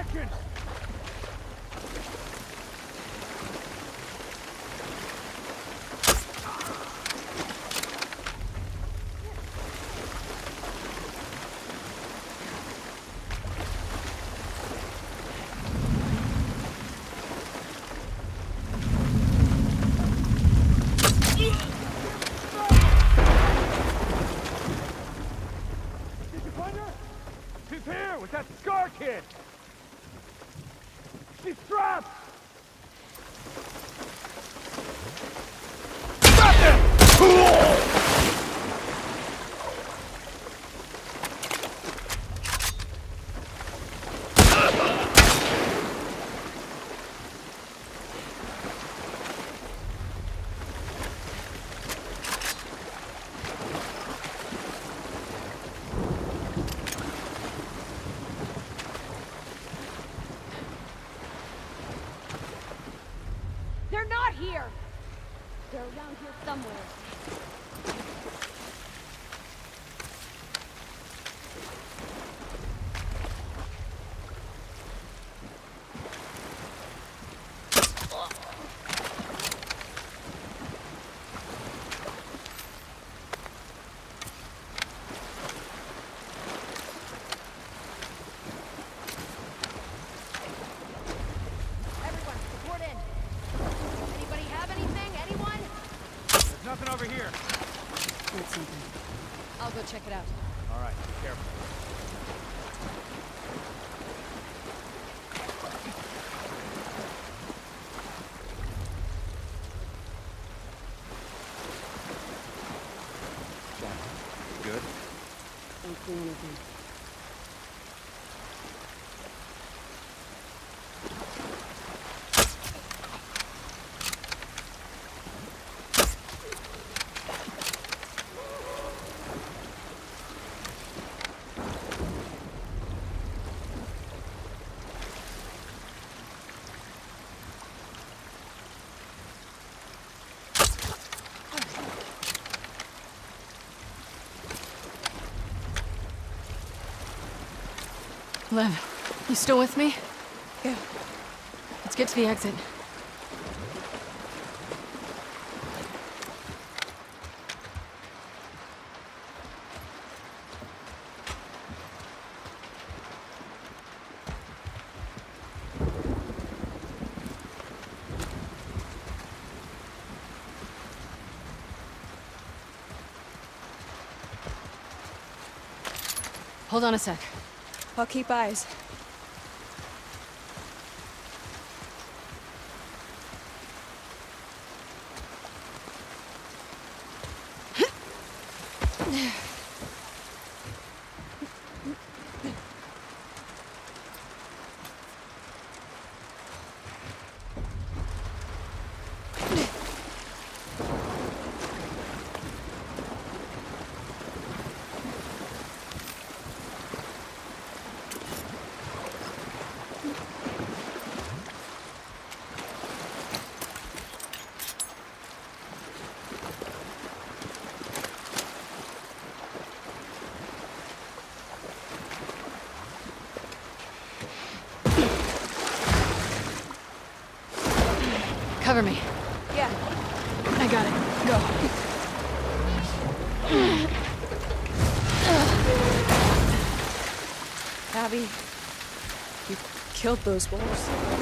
working! Did you find her? She's here with that Scar kid! She's trapped! Stop them! They're not here! They're around here somewhere. Everyone, report in. Anybody have anything? Anyone? There's nothing over here. Heard something. I'll go check it out. All right, be careful. Good? Don't see anything. Lev, you still with me? Yeah. Let's get to the exit. Hold on a sec. I'll keep eyes. Cover me. Yeah. I got it. Go. Abby, you killed those wolves.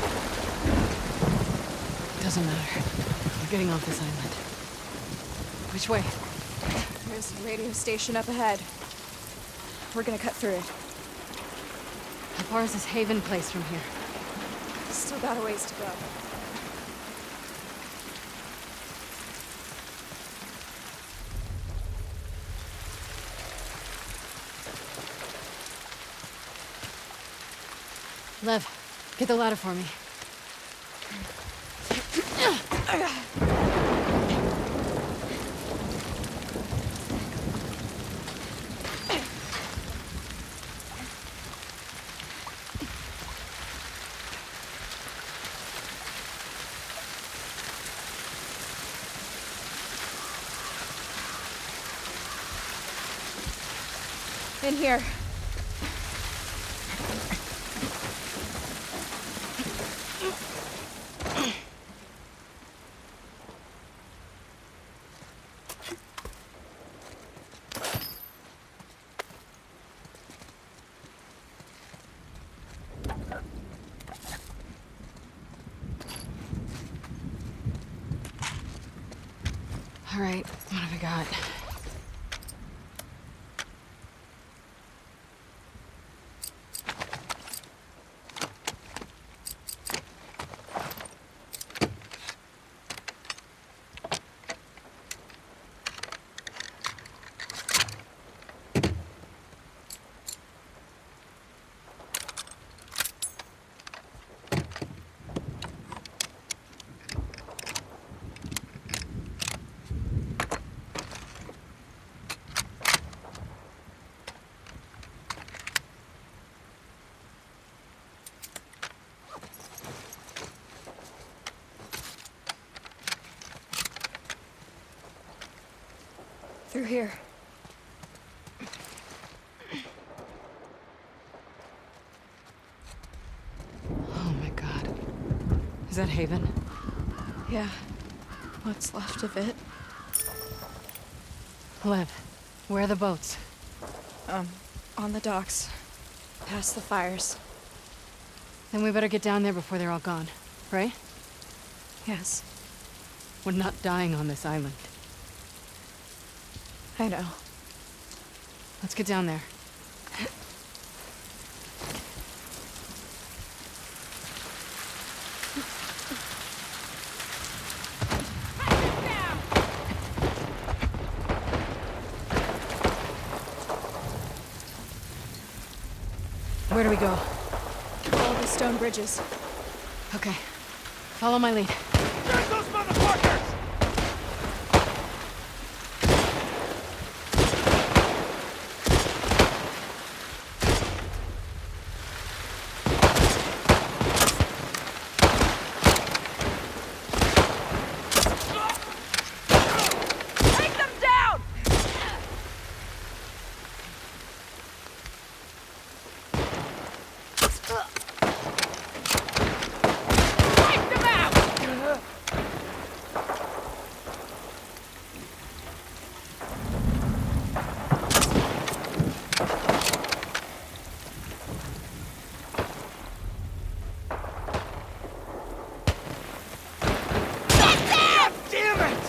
Doesn't matter. We're getting off this island. Which way? There's a radio station up ahead. We're gonna cut through it. How far is this Haven place from here? Still got a ways to go. Lev, get the ladder for me. In here. All right, what have we got? Through here. Oh my god. Is that Haven? Yeah. What's left of it? Lev, where are the boats? On the docks. Past the fires. Then we better get down there before they're all gone, right? Yes. We're not dying on this island. I know. Let's get down there. Where do we go? Follow the stone bridges. Okay. Follow my lead. There's those motherfuckers! Take them down! Take them out! Damn it!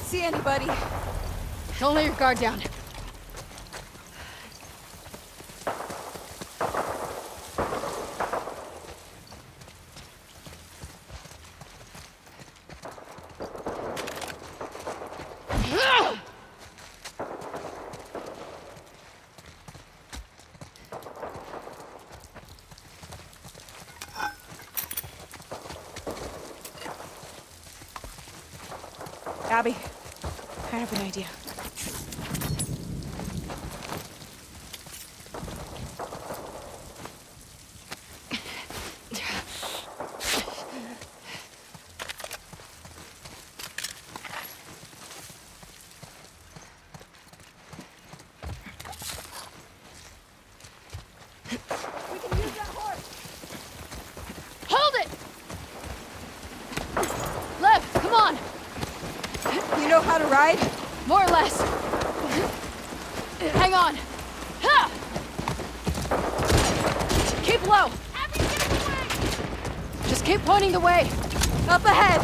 see anybody. Don't let your guard down. Abby, I have an idea. We can use that horse! Hold it! Lev, come on! You know how to ride? More or less. Hang on. Ha! Keep low. Abby, get away! Just keep pointing the way. Up ahead!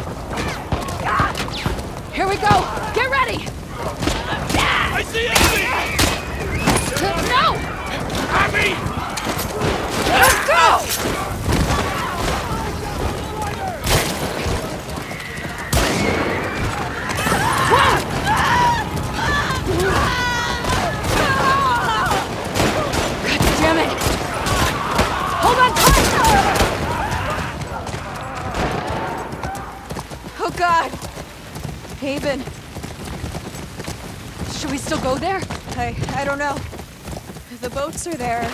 Here we go. Get ready. I see Abby! No! Abby! Let's go! Damn it! Hold on tight! Oh God! Haven. Should we still go there? I don't know. The boats are there.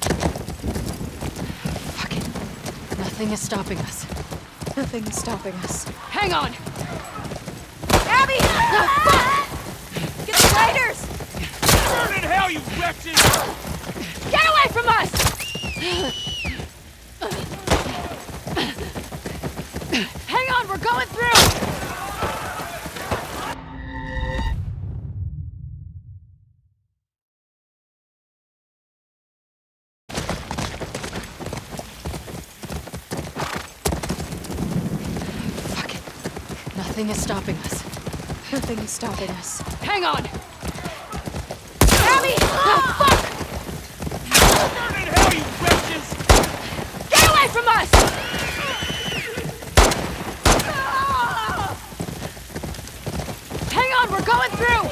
Fuck it. Nothing is stopping us. Nothing's stopping us. Hang on! Abby! Get the gliders! Burn in hell, you wretches! Get away from us! Hang on, we're going through! Fuck it. Nothing is stopping us. Nothing is stopping us. Hang on! Abby! Fuck! Burn in hell, you wretches! Get away from us! Hang on, we're going through!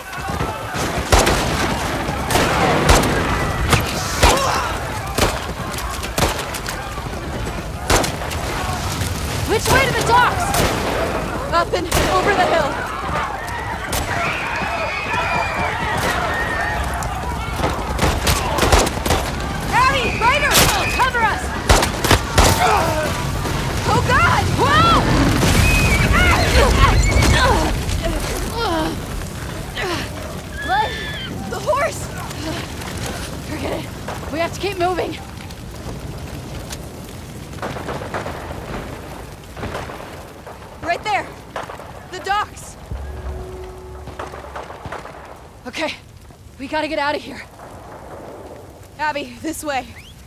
Which way to the docks? Up and over the hill. Abby! Ryder! Cover us! Oh God! What? The horse! Forget it. We have to keep moving. Right there! The docks! Okay, we gotta get out of here. Abby, this way.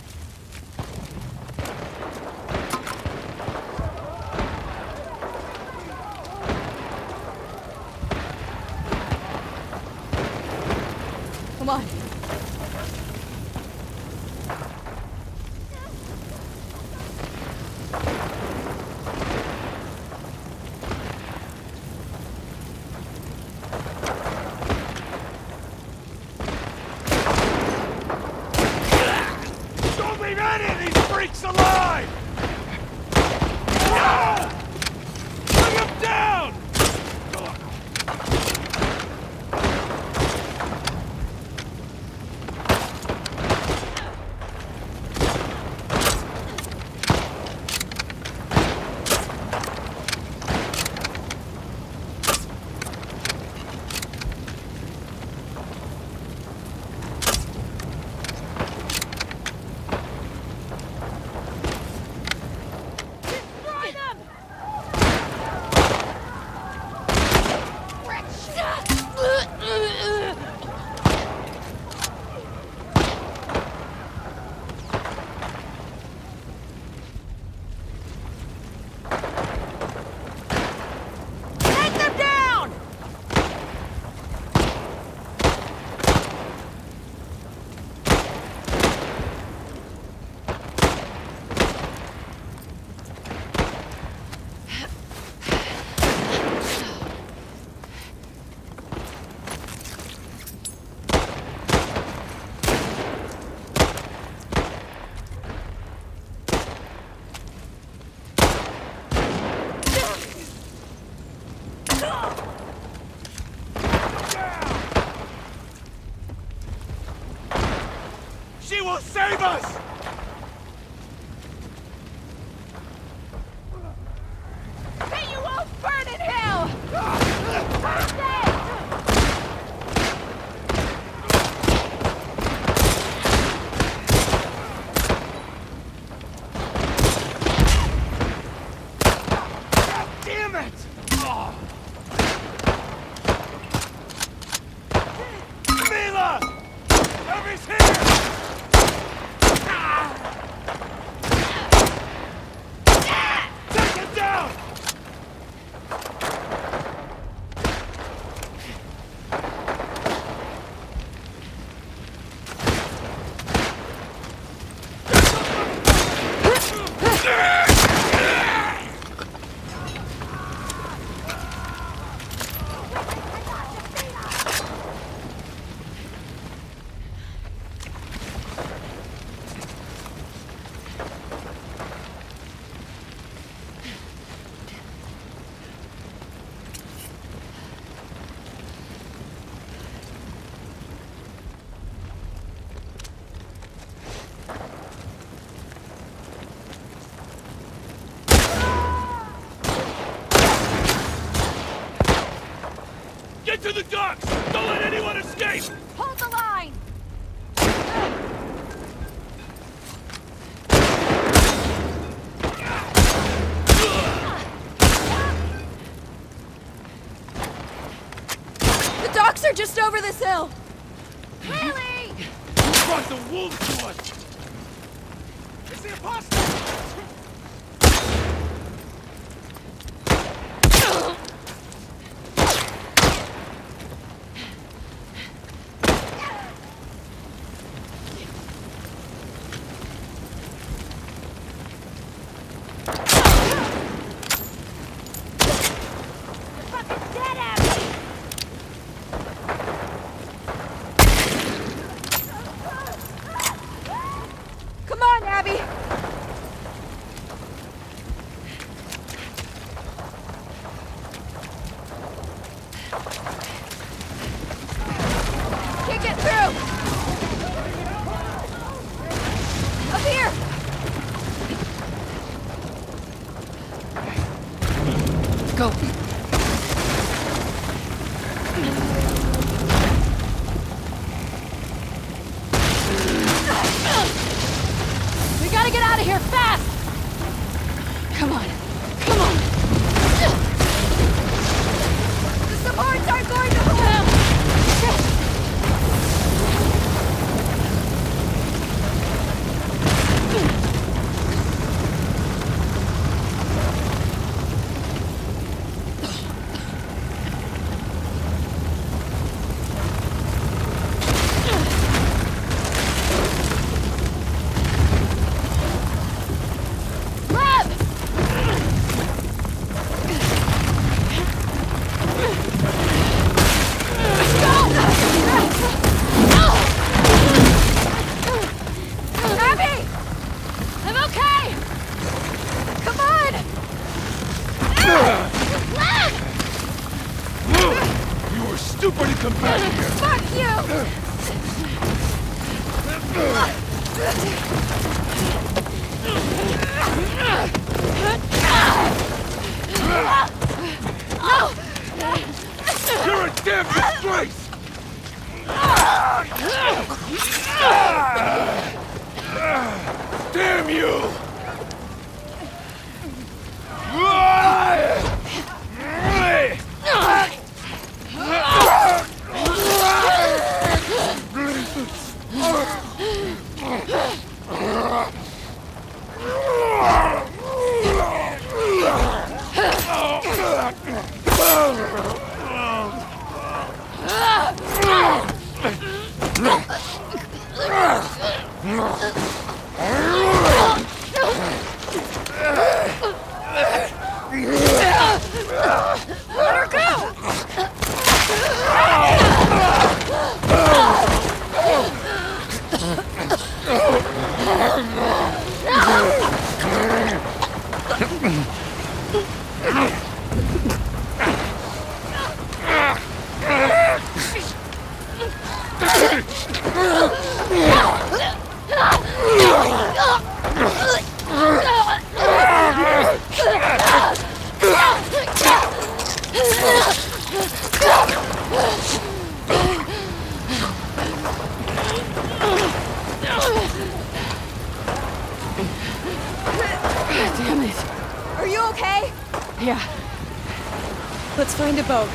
Come on. Don't leave any of these freaks alive! No! Bring them down! will save us! May you all burn in hell! Damn it! Mila! Abby's here! Take it down! Get to the docks! Don't let anyone escape! Hold the line! The docks are just over this hill! Haley! Who brought the wolves to us? It's the imposter! Come on, Abby! Can't get through! Up here! Go. We gotta get out of here fast! Come on. Come on. The supports aren't going to hold him! You were stupid to come back here! Fuck you! You're a damn disgrace! Damn you! Let her go! Let's find a boat.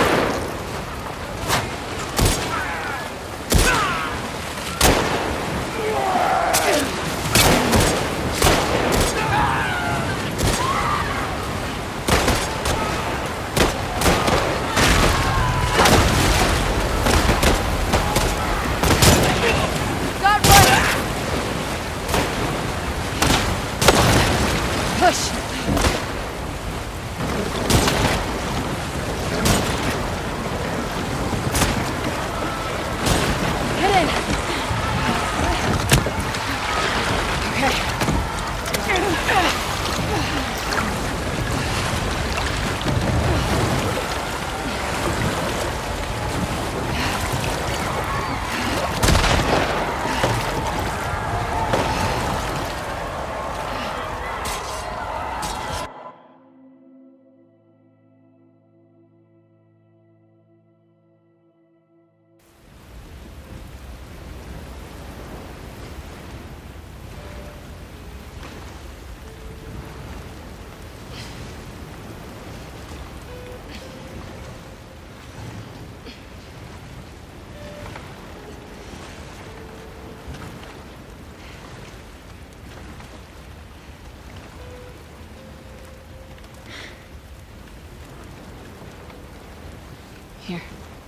Got one! Push! Get in! Here.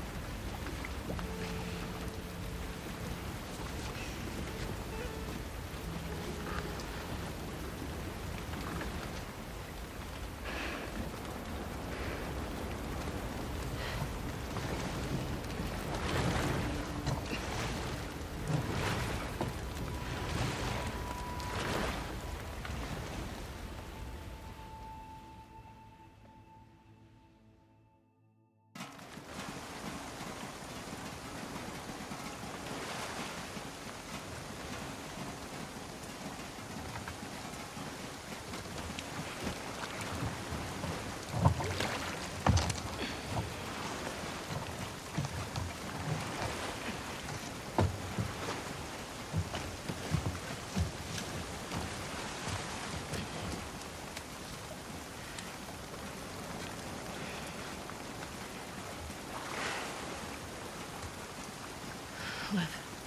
Liv.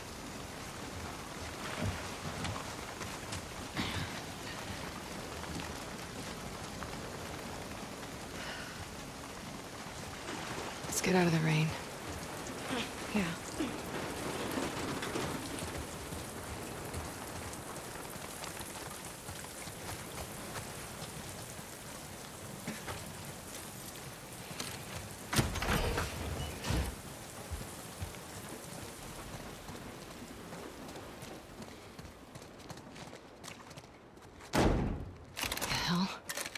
Let's get out of the rain. Yeah. Hell.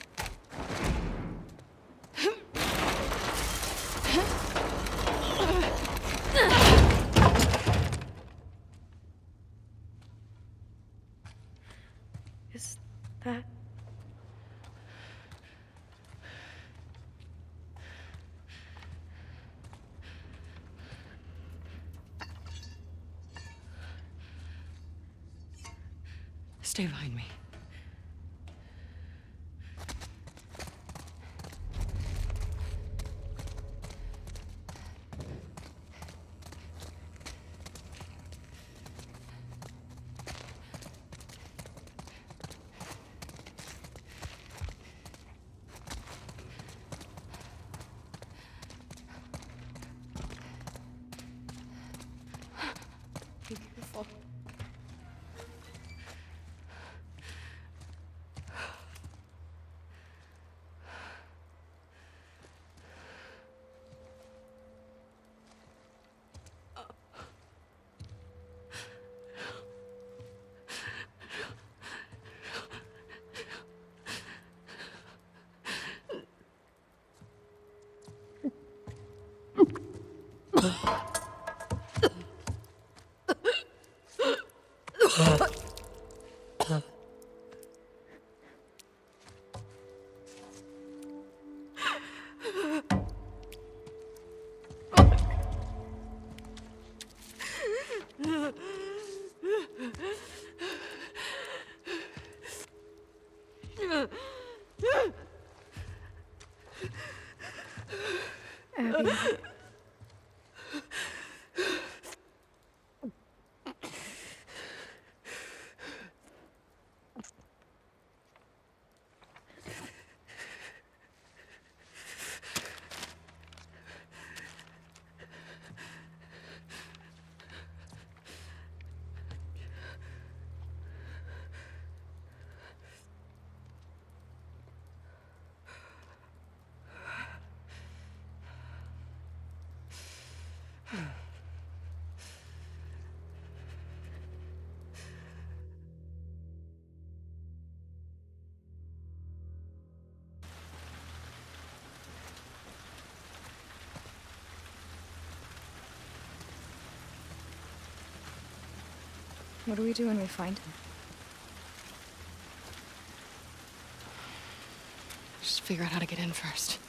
Is that... Stay behind me. Be careful. Abby. What do we do when we find him? Just figure out how to get in first.